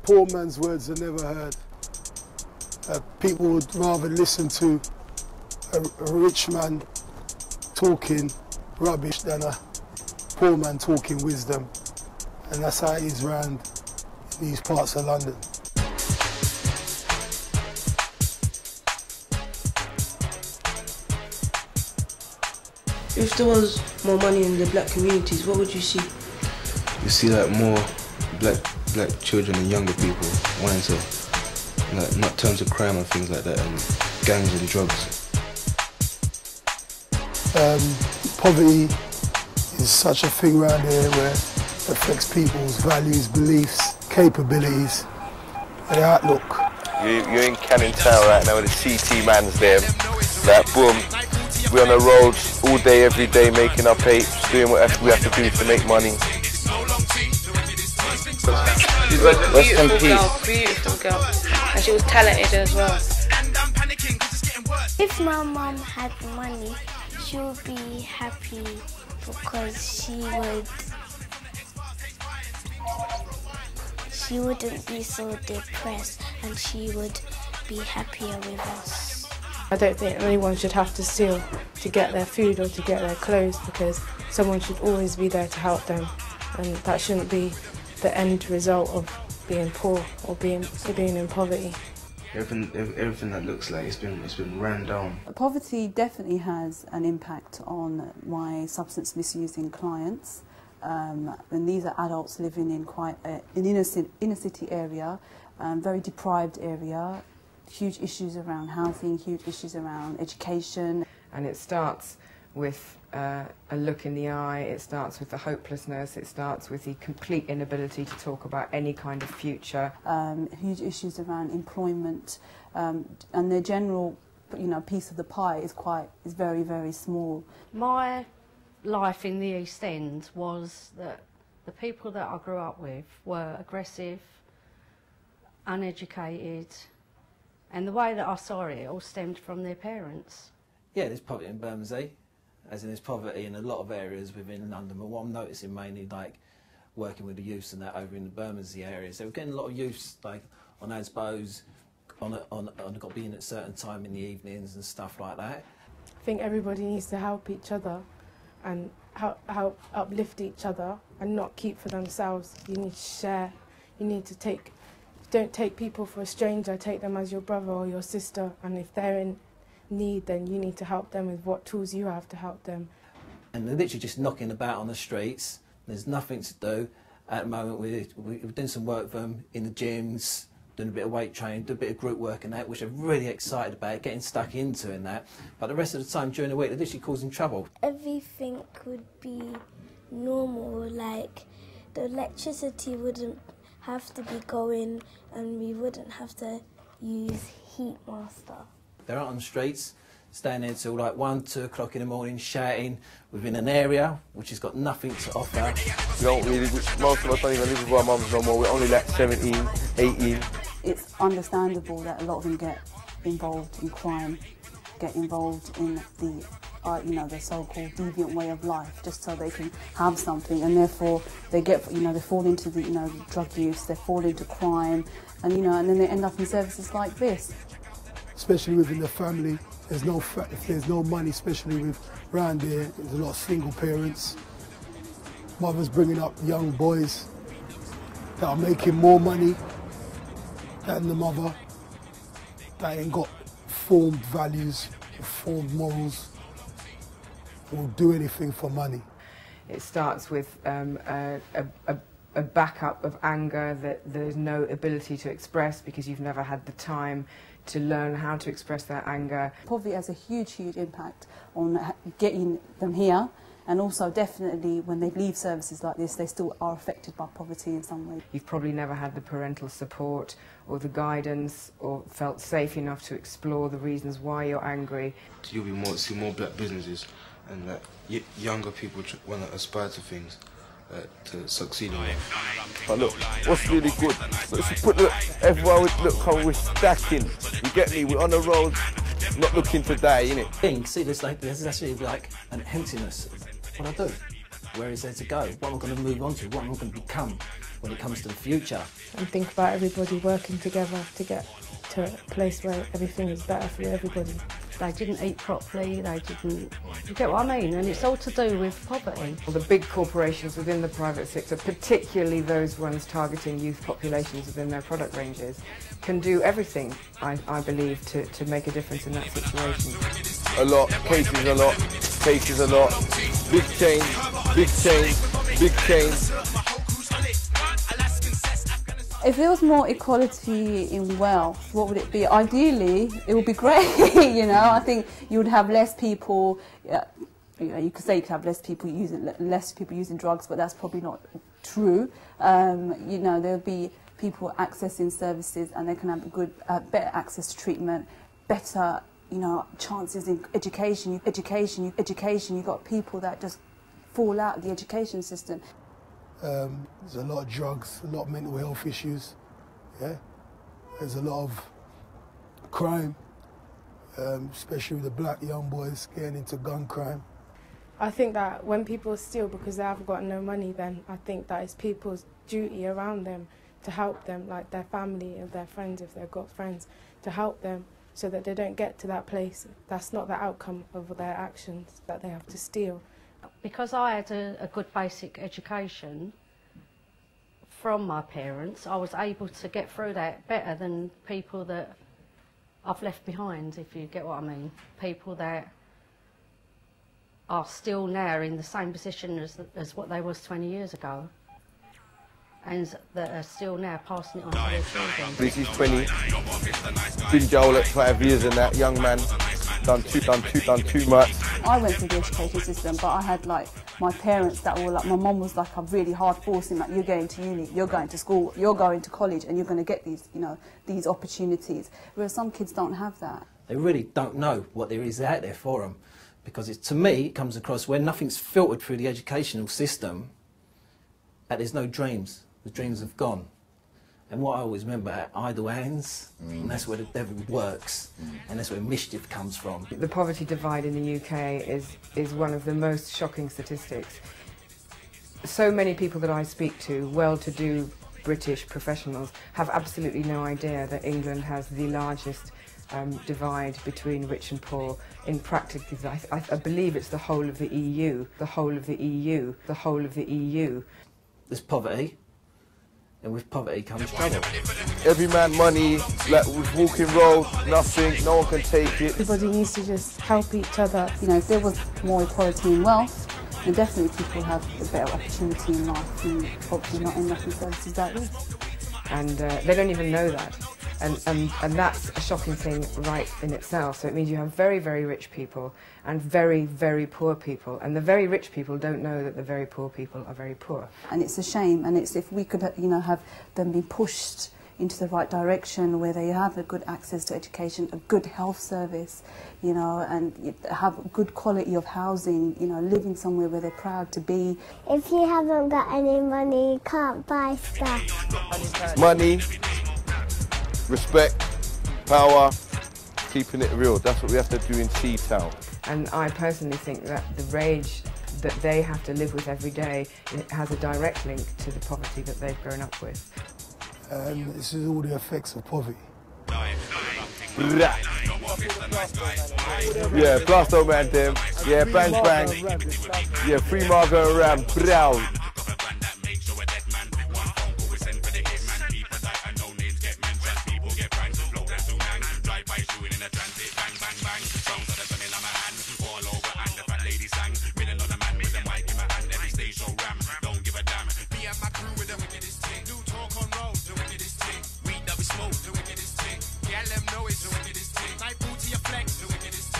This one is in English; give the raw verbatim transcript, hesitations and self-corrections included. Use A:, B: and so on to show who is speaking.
A: poor man's words are never heard. Uh, people would rather listen to a, a rich man talking rubbish than a poor man talking wisdom. And that's how it is around these parts of London.
B: If there was more money in the black communities, what would you see?
C: You see like more black black children and younger people wanting to like not turn to crime and things like that, and gangs and drugs.
A: Um, poverty is such a thing around here where it affects people's values, beliefs, capabilities, and outlook.
D: You, you're in Canning Town right now with the C T man's there. Like boom, we're on the roads all day, every day, making our pay, doing what we have to do to make money.
B: Rest in peace. Girl, beautiful girl, and she was talented as well.
E: If my mum had money, she would be happy because she would. She wouldn't be so depressed, and she would be happier with us.
F: I don't think anyone should have to steal to get their food or to get their clothes, because someone should always be there to help them, and that shouldn't be the end result of being poor or being being in poverty.
C: Everything, everything that looks like it's been it's been ran down.
G: Poverty definitely has an impact on my substance misusing clients, um, and these are adults living in quite a, an inner, inner city area, um, very deprived area. Huge issues around housing, huge issues around education.
H: And it starts with uh, a look in the eye, it starts with the hopelessness, it starts with the complete inability to talk about any kind of future.
G: Um, huge issues around employment, um, and their general, you know, piece of the pie is quite, is very, very small.
I: My life in the East End was that the people that I grew up with were aggressive, uneducated, and the way that I saw it all stemmed from their parents.
J: Yeah, there's poverty in Bermondsey, as in there's poverty in a lot of areas within London, but what I'm noticing mainly, like, working with the youths and that over in the Bermondsey area, so we're getting a lot of youths, like, on A S B Os, on, a, on, on got to be in at a certain time in the evenings and stuff like that.
F: I think everybody needs to help each other and help, help uplift each other and not keep for themselves. You need to share, you need to take, don't take people for a stranger, take them as your brother or your sister, and if they're in need, then you need to help them with what tools you have to help them.
J: And they're literally just knocking about on the streets. There's nothing to do at the moment. We're, we're doing some work for them in the gyms, doing a bit of weight training, doing a bit of group work and that, which I'm really excited about, getting stuck into and that. But the rest of the time during the week, they're literally causing trouble.
E: Everything would be normal, like the electricity wouldn't have to be going and we wouldn't have to use heat master.
J: They're out on the streets, staying there till like one, two o'clock in the morning, shouting within an area which has got nothing to offer.
D: We don't really, most of us don't even live with our mums no more. We're only like seventeen, eighteen.
G: It's understandable that a lot of them get involved in crime, get involved in the, uh, you know, the so-called deviant way of life, just so they can have something, and therefore they get, you know, they fall into the, you know, drug use, they fall into crime, and you know, and then they end up in services like this.
A: Especially within the family, there's no fa if there's no money, especially with round here, there's a lot of single parents. Mothers bringing up young boys that are making more money than the mother, that ain't got formed values, formed morals, will do anything for money.
H: It starts with um, a, a, a backup of anger that there's no ability to express because you've never had the time to learn how to express that anger.
G: Poverty has a huge, huge impact on getting them here, and also definitely when they leave services like this, they still are affected by poverty in some way.
H: You've probably never had the parental support or the guidance or felt safe enough to explore the reasons why you're angry.
C: You'll be more see more black businesses, and that uh, younger people want to aspire to things. Uh, to succeed in life.
D: But look, what's really good? Let's put the, everyone, look how we're stacking. You get me? We're on the road, not looking to die, innit?
J: Thing, see, there's like there's actually like an emptiness. What do I do? Where is there to go? What am I going to move on to? What am I going to become? when it comes to the future.
F: And think about everybody working together to get to a place where everything is better for everybody.
I: They didn't eat properly, they didn't... You get what I mean? And it's all to do with poverty.
H: The big corporations within the private sector, particularly those ones targeting youth populations within their product ranges, can do everything, I, I believe, to, to make a difference in that situation.
D: A lot, cases a lot, cases a lot, big change, big change, big change.
G: If there was more equality in wealth, what would it be? Ideally, it would be great, you know. I think you would have less people, uh, you know, you could say you could have less people using, less people using drugs, but that's probably not true. Um, you know, there would be people accessing services and they can have a good, uh, better access to treatment, better, you know, chances in education, education, education. You've got people that just fall out of the education system.
A: Um, there's a lot of drugs, a lot of mental health issues, yeah. There's a lot of crime, um, especially with the black young boys getting into gun crime.
F: I think that when people steal because they haven't got no money, then I think that it's people's duty around them to help them, like their family or their friends, if they've got friends, to help them so that they don't get to that place. That's not the outcome of their actions, that they have to steal.
I: Because I had a, a good basic education from my parents, I was able to get through that better than people that I've left behind, if you get what I mean. People that are still now in the same position as, as what they was twenty years ago, and that are still now passing it on to their children.
D: This is twenty, been jail at five years and that young man done too, done too, done too much.
G: I went through the education system, but I had like my parents that were like, my mum was like a really hard forcing, like you're going to uni, you're going to school, you're going to college, and you're going to get these, you know, these opportunities. Whereas some kids don't have that.
J: They really don't know what there is out there for them, because it, to me, it comes across where nothing's filtered through the educational system, that there's no dreams. The dreams have gone. And what I always remember, idle hands, mm. and that's where the devil works, mm. and that's where mischief comes from.
H: The poverty divide in the U K is, is one of the most shocking statistics. So many people that I speak to, well-to-do British professionals, have absolutely no idea that England has the largest um, divide between rich and poor in practically, I, I, I believe it's the whole of the E U, the whole of the E U, the whole of the E U.
J: There's poverty. And with poverty comes trouble.
D: Every man money, like with walking road, nothing, no one can take it.
F: Everybody needs to just help each other.
G: You know, if there was more equality in wealth, then definitely people have a better opportunity in life and hopefully not end up in services like this.
H: And uh, they don't even know that. And, and, and that's a shocking thing right in itself. So it means you have very, very rich people and very, very poor people. And the very rich people don't know that the very poor people are very poor.
G: And it's a shame. And it's if we could, you know, have them be pushed into the right direction where they have a good access to education, a good health service, you know, and have good quality of housing, you know, living somewhere where they're proud to be.
E: If you haven't got any money, you can't buy stuff.
D: Money, respect, power, keeping it real. That's what we have to do in T-Town.
H: And I personally think that the rage that they have to live with every day, it has a direct link to the poverty that they've grown up with.
A: And this is all the effects of poverty.
D: Yeah, Blasto man them. Yeah, bang bang. Yeah, free Margot around. Brow.
K: Smoke, the wickedest thing. Yeah, let them know it's the wickedest thing. Night booty, your flex, the wickedest thing.